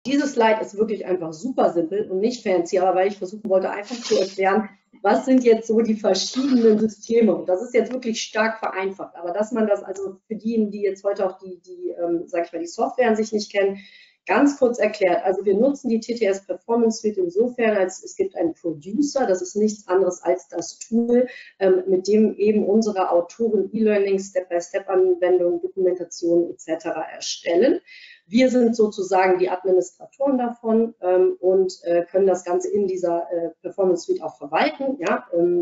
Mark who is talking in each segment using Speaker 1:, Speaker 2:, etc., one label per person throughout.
Speaker 1: Dieses Slide ist wirklich einfach super simpel und nicht fancy, aber weil ich versuchen wollte, einfach zu erklären, was sind jetzt so die verschiedenen Systeme. Und das ist jetzt wirklich stark vereinfacht. Aber dass man das also für diejenigen, die jetzt heute auch sag ich mal, die Software an sich nicht kennen, ganz kurz erklärt. Also wir nutzen die TTS Performance Suite insofern, als es gibt einen Producer, das ist nichts anderes als das Tool, mit dem eben unsere Autoren E-Learning, Step-by-Step-Anwendungen, Dokumentation etc. erstellen. Wir sind sozusagen die Administratoren davon und können das Ganze in dieser Performance Suite auch verwalten, ja,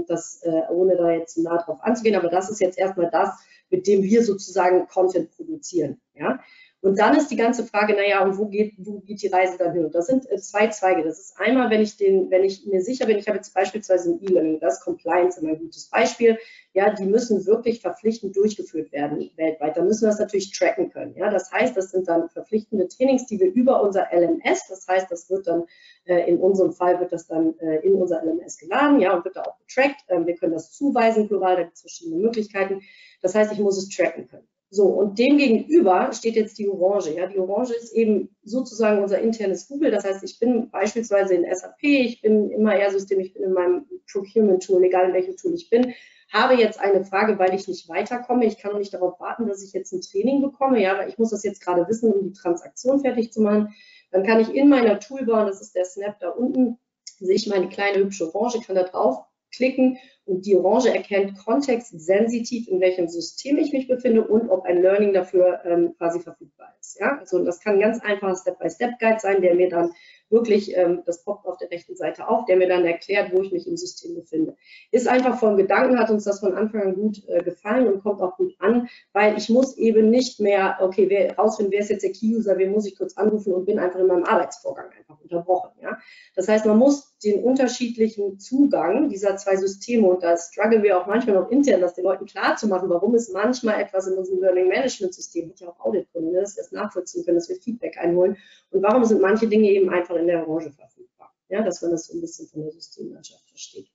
Speaker 1: ohne da jetzt nah drauf anzugehen, aber das ist jetzt erstmal das, mit dem wir sozusagen Content produzieren, ja. Und dann ist die ganze Frage, naja, und wo geht die Reise dann hin? Und das sind zwei Zweige. Das ist einmal, wenn ich mir sicher bin, ich habe jetzt beispielsweise ein E-Learning, das ist Compliance immer ein gutes Beispiel. Ja, die müssen wirklich verpflichtend durchgeführt werden weltweit. Da müssen wir das natürlich tracken können. Ja, das heißt, das sind dann verpflichtende Trainings, die wir über unser LMS, das heißt, das wird dann in unserem Fall wird das dann in unser LMS geladen, ja, und wird da auch getrackt. Wir können das zuweisen global, da gibt es verschiedene Möglichkeiten. Das heißt, ich muss es tracken können. So, und dem gegenüber steht jetzt die Orange. Ja, die Orange ist eben sozusagen unser internes Google. Das heißt, ich bin beispielsweise in SAP, ich bin im HR-System, ich bin in meinem Procurement-Tool, egal in welchem Tool ich bin, habe jetzt eine Frage, weil ich nicht weiterkomme. Ich kann noch nicht darauf warten, dass ich jetzt ein Training bekomme, ja, aber ich muss das jetzt gerade wissen, um die Transaktion fertig zu machen. Dann kann ich in meiner Toolbar, das ist der Snap da unten, sehe ich meine kleine hübsche Orange, kann da drauf klicken und die Orange erkennt kontextsensitiv, in welchem System ich mich befinde und ob ein Learning dafür quasi verfügbar ist. Ja? Also das kann ein ganz einfacher Step-by-Step-Guide sein, der mir dann wirklich, das poppt auf der rechten Seite auf, der mir dann erklärt, wo ich mich im System befinde. Ist einfach vom Gedanken, hat uns das von Anfang an gut gefallen und kommt auch gut an, weil ich muss eben nicht mehr, okay, rausfinden, wer ist jetzt der Key-User, wen muss ich kurz anrufen und bin einfach in meinem Arbeitsvorgang einfach unterbrochen. Ja? Das heißt, man muss den unterschiedlichen Zugang dieser zwei Systeme, und da strugglen wir auch manchmal noch intern, das den Leuten klar zu machen, warum ist manchmal etwas in unserem Learning Management System, hat ja auch Auditgründe, dass wir es nachvollziehen können, dass wir Feedback einholen, und warum sind manche Dinge eben einfach in der Orange verfügbar, ja, dass man das so ein bisschen von der Systemlandschaft versteht.